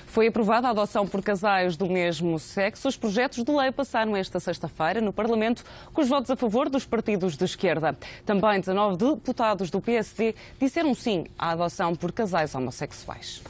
Foi aprovada a adoção por casais do mesmo sexo. Os projetos de lei passaram esta sexta-feira no Parlamento com os votos a favor dos partidos de esquerda. Também 19 deputados do PSD disseram sim à adoção por casais homossexuais.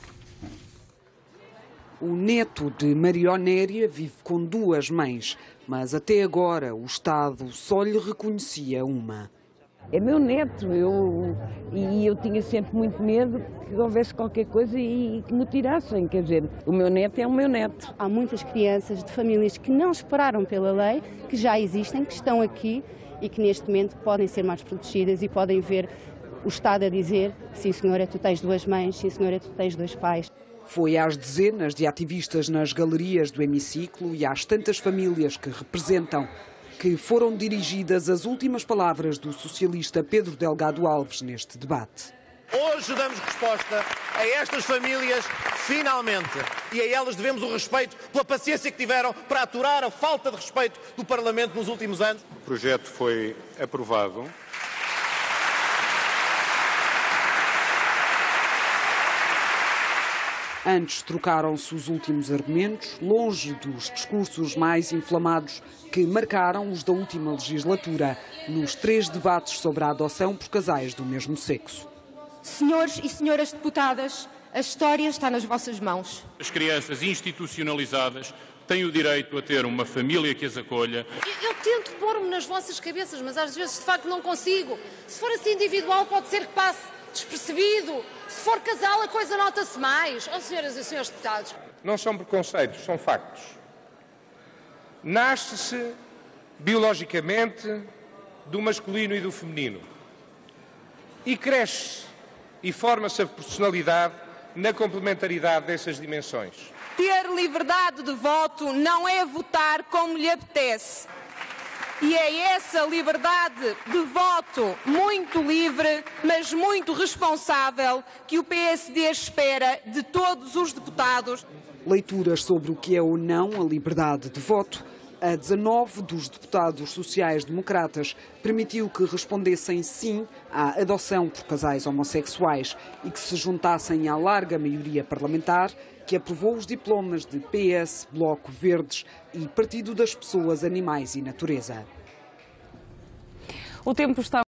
O neto de Maria Onéria vive com duas mães, mas até agora o Estado só lhe reconhecia uma. É meu neto, eu tinha sempre muito medo que houvesse qualquer coisa e que me tirassem, quer dizer, o meu neto é o meu neto. Há muitas crianças de famílias que não esperaram pela lei, que já existem, que estão aqui e que neste momento podem ser mais protegidas e podem ver o Estado a dizer: sim senhora, tu tens duas mães, sim senhora, tu tens dois pais. Foi às dezenas de ativistas nas galerias do hemiciclo e às tantas famílias que representam que foram dirigidas as últimas palavras do socialista Pedro Delgado Alves neste debate. Hoje damos resposta a estas famílias, finalmente, e a elas devemos o respeito pela paciência que tiveram para aturar a falta de respeito do Parlamento nos últimos anos. O projeto foi aprovado. Antes trocaram-se os últimos argumentos, longe dos discursos mais inflamados que marcaram os da última legislatura, nos 3 debates sobre a adoção por casais do mesmo sexo. Senhores e senhoras deputadas, a história está nas vossas mãos. As crianças institucionalizadas têm o direito a ter uma família que as acolha. Eu tento pôr-me nas vossas cabeças, mas às vezes de facto não consigo. Se for assim individual pode ser que passe despercebido. Se for casal a coisa nota-se mais. Oh, senhoras e senhores deputados. Não são preconceitos, são factos. Nasce-se biologicamente do masculino e do feminino. E cresce e forma-se a personalidade na complementaridade dessas dimensões. Ter liberdade de voto não é votar como lhe apetece. E é essa liberdade de voto muito livre, mas muito responsável, que o PSD espera de todos os deputados. Leituras sobre o que é ou não a liberdade de voto. A 19 dos deputados sociais-democratas permitiu que respondessem sim à adoção por casais homossexuais e que se juntassem à larga maioria parlamentar que aprovou os diplomas de PS, Bloco, Verdes e Partido das Pessoas, Animais e Natureza. O tempo está